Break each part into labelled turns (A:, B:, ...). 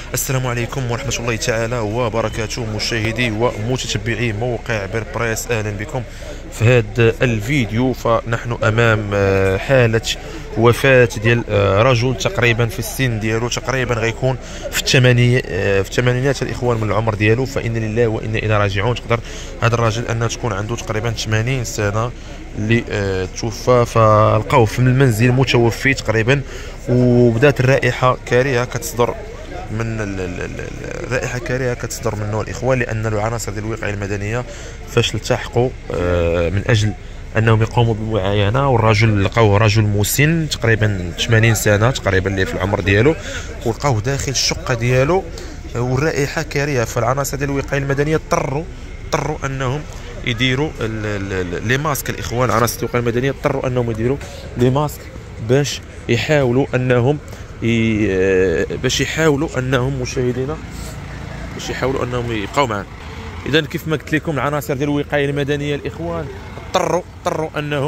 A: السلام عليكم ورحمة الله تعالى وبركاته، مشاهدي ومتتبعي موقع بيربريس، أهلا بكم في هذا الفيديو. فنحن أمام حالة وفاة ديال رجل تقريبا في السن ديالو، تقريبا غيكون في الثمانينات الإخوان من العمر ديالو. فإن لله وإنا إليه راجعون. تقدر هذا الراجل أنه تكون عنده تقريبا 80 سنة اللي توفى، فلقاوه في المنزل متوفي تقريبا، وبدات الرائحة كريهة كتصدر من الرائحه كريهه كتصدر منه الاخوان، لان العناصر ديال الوقايه المدنيه فاش التحقوا من اجل انهم يقوموا بالمعاينه، والرجل لقاوه رجل مسن تقريبا 80 سنه تقريبا اللي في العمر ديالو، ولقاوه داخل الشقه ديالو والرائحه كريهه. فالعناصر ديال الوقايه المدنيه اضطروا انهم يديروا لي ماسك. الاخوان عناصر الوقايه المدنيه اضطروا انهم يديروا لي ماسك باش يحاولوا انهم مشاهدينا باش يحاولوا انهم يبقاو معنا. اذا كيف ما قلت لكم العناصر ديال الوقايه المدنيه الاخوان اضطروا انهم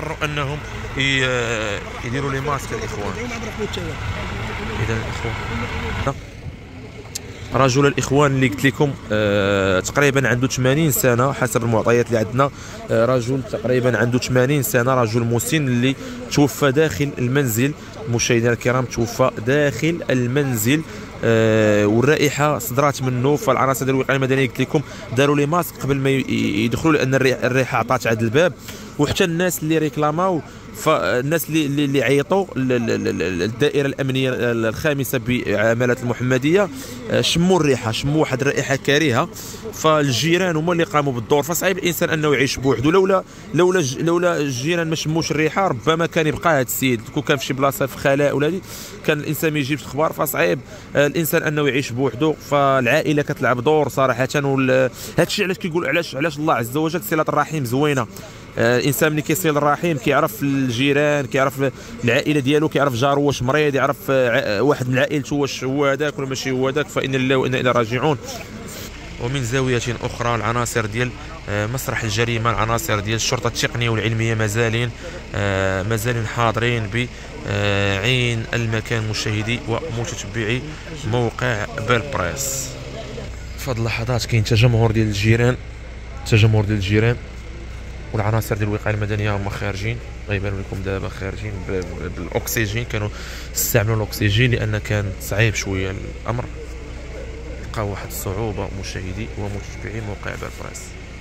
A: يديروا لي ماسك الاخوان. اذا الاخوان رجل الاخوان اللي قلت لكم تقريبا عنده 80 سنه حسب المعطيات اللي عندنا، رجل تقريبا عنده 80 سنه، رجل مسن اللي توفى داخل المنزل. مشاهدينا الكرام توفى داخل المنزل، والرائحه صدرات منه. فالعناصر ديال الوقايه المدنيه قلت لكم داروا لي ماسك قبل ما يدخلوا، لان الريحه عطات عند الباب. وحتى الناس اللي ريكلاماو، فالناس اللي عيطوا الدائره الامنيه الخامسه بعماله المحمديه شموا الريحه، شموا واحد الرائحه كريهه. فالجيران هما اللي قاموا بالدور. فصعيب الانسان انه يعيش بوحده، لولا الجيران ما شموش الريحه ربما كان يبقى هذا السيد. كون كان في شي بلاصه في خلاء ولا هذه كان الانسان ما يجيبش الاخبار. فصعيب الانسان انه يعيش بوحده. فالعائله كتلعب دور صراحه. هذا الشيء علاش كيقول علاش الله عز وجل صله الرحم زوينه. الانسان ملي كيصل الرحم كيعرف الجيران، كيعرف العائله ديالو، كيعرف جارو واش مريض، يعرف واحد من عائلته واش هو هذاك ولا ماشي هو هذاك. فإن لله وإنا إليه راجعون. ومن زاويه اخرى العناصر ديال مسرح الجريمه، العناصر ديال الشرطه التقنيه والعلميه مازالين حاضرين بعين المكان، مشاهدي ومتتبعي موقع بيربريس. في هذه اللحظات كاين تجمهر ديال الجيران والعناصر ديال الوقايه المدنيه هما خارجين. غيبان لكم دابا خارجين بالاكسجين، كانوا استعملوا الاكسجين لان كان صعيب شويه الامر، لقاو واحد الصعوبه مشاهدي ومتتبعي موقع بيربريس.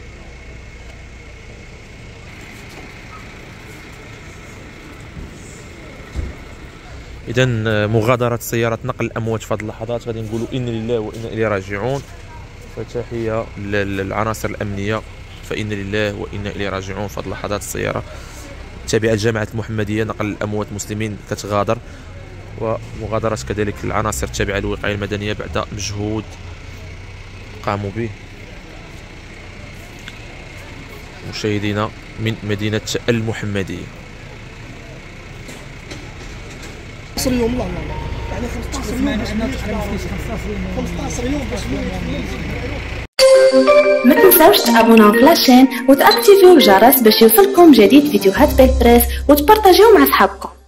A: اذا مغادره سياره نقل الاموات في هذه اللحظات غادي نقولوا ان لله وانا اليه راجعون. فتحيه للعناصر الامنيه، فإن لله وإنا إليه راجعون. في هذه اللحظات السيارة تابعة لجامعة المحمدية نقل الأموات المسلمين كتغادر، ومغادرة كذلك العناصر التابعة للوقاية المدنية بعد مجهود قاموا به مشاهدينا من مدينة المحمدية.
B: 15 يوم لا يعني 15 يوم باش
C: ما تنساوش تابوناو في لاشين وتاكتيفيو الجرس باش يوصلكم جديد فيديوهات بيربريس، وتبارطاجيو مع صحابكم.